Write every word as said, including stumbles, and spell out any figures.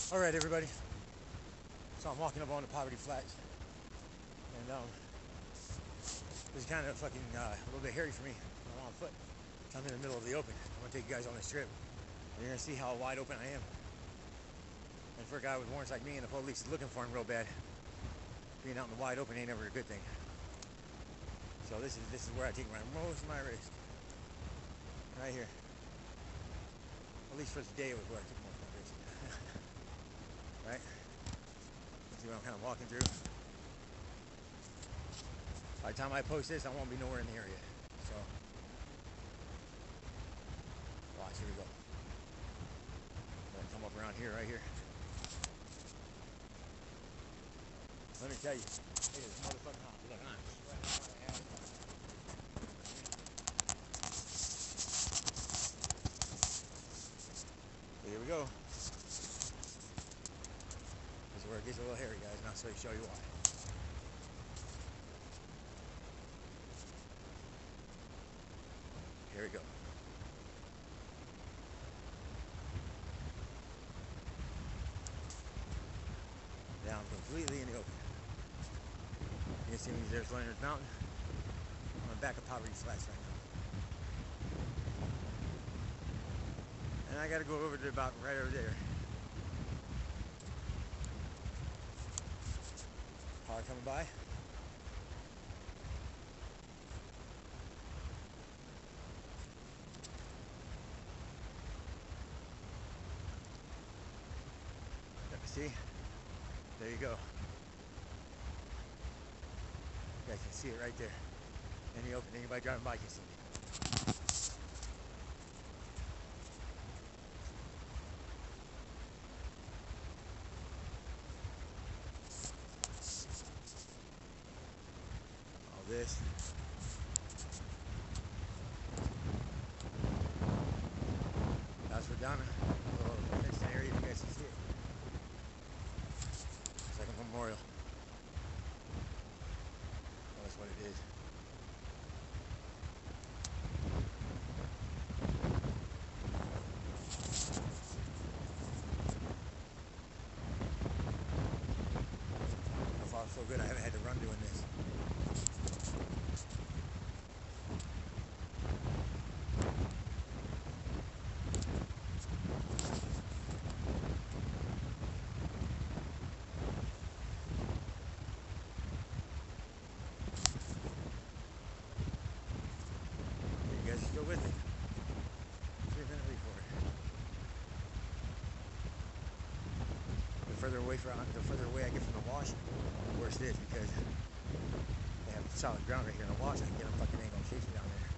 All right, everybody. So I'm walking up on the Poverty Flats, and um, this is kind of fucking uh, a little bit hairy for me. I'm on foot. I'm in the middle of the open. I'm gonna take you guys on this trip. And you're gonna see how wide open I am. And for a guy with warrants like me, and the police is looking for him real bad, being out in the wide open ain't never a good thing. So this is this is where I take my most of my risk. Right here. At least for today, it was where I took most of my risk. Right? See what I'm kind of walking through. By the time I post this, I won't be nowhere in the area. So, watch, here we go. I'm gonna come up around here, right here. Let me tell you, it is motherfucking hot. Look, I'm sweating my ass off. So here we go. This is where it gets a little hairy, guys, and I'll show you why. Here we go. Now I'm completely in the open. You can see me, there's Leonard's Mountain. I'm on the back of Poverty Flats right now. And I gotta go over to about right over there. Car coming by. See? There you go. You guys can see it right there. In the open. Anybody driving by can see me. All this. That's for Donna. A little fenced area, you guys can see it. It's like a memorial. Well, that's what it is. So far, so good. I haven't had to run doing this. You guys are still with it. Three minute report. The further away from the further away I get from the wash, the worse it is because they have solid ground right here in the wash. I can get them fucking ain't gonna chase me down there.